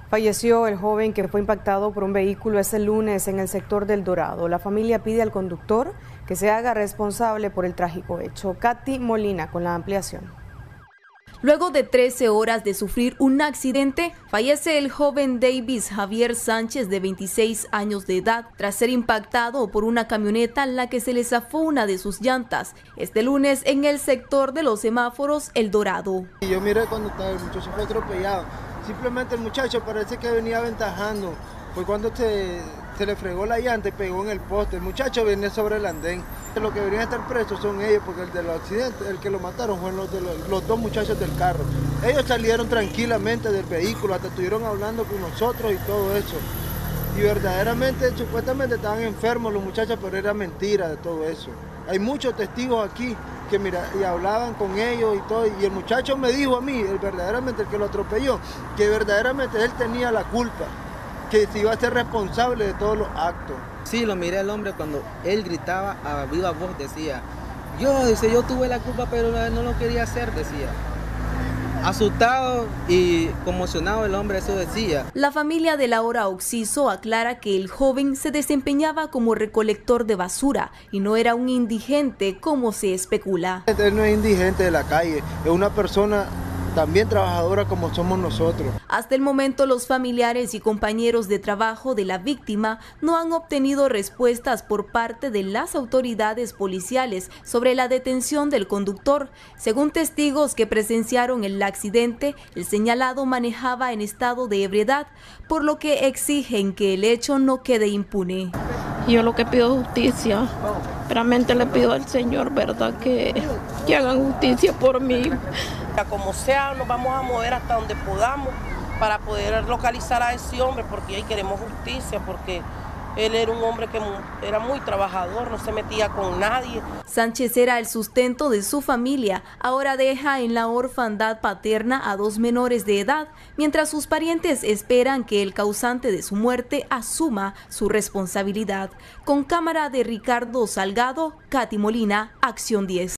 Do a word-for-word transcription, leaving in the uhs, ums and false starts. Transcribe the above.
Falleció el joven que fue impactado por un vehículo este lunes en el sector del Dorado. La familia pide al conductor que se haga responsable por el trágico hecho. Katy Molina con la ampliación. Luego de trece horas de sufrir un accidente, fallece el joven Davis Javier Sánchez, de veintiséis años de edad, tras ser impactado por una camioneta en la que se le zafó una de sus llantas, este lunes en el sector de los semáforos El Dorado. Yo miré cuando el muchacho fue atropellado, simplemente el muchacho parece que venía aventajando, fue cuando se, se le fregó la llanta y pegó en el poste. El muchacho venía sobre el andén. Los que venían a estar presos son ellos, porque el de los accidentes, el que lo mataron fueron los, de los, los dos muchachos del carro. Ellos salieron tranquilamente del vehículo, hasta estuvieron hablando con nosotros y todo eso. Y verdaderamente, supuestamente estaban enfermos los muchachos, pero era mentira de todo eso. Hay muchos testigos aquí que mira, y hablaban con ellos y todo, y el muchacho me dijo a mí, el verdaderamente el que lo atropelló, que verdaderamente él tenía la culpa, que se iba a ser responsable de todos los actos. Sí, lo miré al hombre cuando él gritaba a viva voz, decía, yo, dice, yo tuve la culpa, pero no lo quería hacer, decía. Asustado y conmocionado el hombre, eso decía. La familia del ahora occiso aclara que el joven se desempeñaba como recolector de basura y no era un indigente como se especula. Él no es indigente de la calle, es una persona también trabajadora como somos nosotros. Hasta el momento, los familiares y compañeros de trabajo de la víctima no han obtenido respuestas por parte de las autoridades policiales sobre la detención del conductor. Según testigos que presenciaron el accidente, el señalado manejaba en estado de ebriedad, por lo que exigen que el hecho no quede impune. Yo lo que pido es justicia. Realmente le pido al Señor, ¿verdad?, que, que hagan justicia por mí. Como sea, nos vamos a mover hasta donde podamos para poder localizar a ese hombre, porque ahí queremos justicia, porque él era un hombre que era muy trabajador, no se metía con nadie. Sánchez era el sustento de su familia, ahora deja en la orfandad paterna a dos menores de edad, mientras sus parientes esperan que el causante de su muerte asuma su responsabilidad. Con cámara de Ricardo Salgado, Katy Molina, Acción diez.